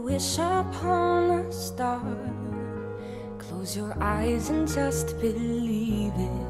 wish upon a star. Close your eyes and just believe it.